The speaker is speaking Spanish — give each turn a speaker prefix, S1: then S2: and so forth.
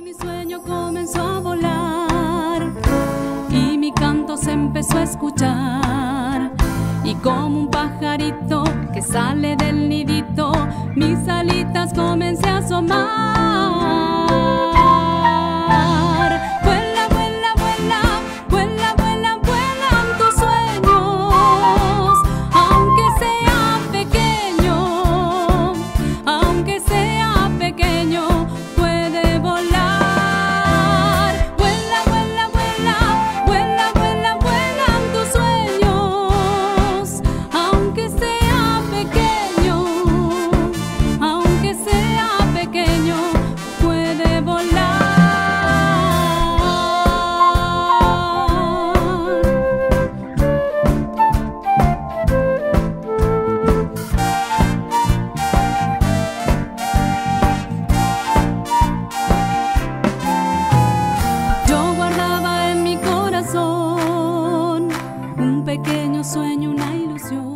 S1: mi sueño comenzó a volar y mi canto se empezó a escuchar. Y como un pajarito que sale del nidito, mis alitas comencé a asomar. Vuela, vuela, vuela, vuela, vuela, vuelan tus sueños, aunque sea pequeño, aunque sea pequeño, puede volar. Vuela, vuela, vuela, vuela, vuela, vuelan tus sueños, aunque sea pequeño, aunque sea pequeño, puede volar. Yo guardaba en mi corazón un pequeño sueño, una ilusión.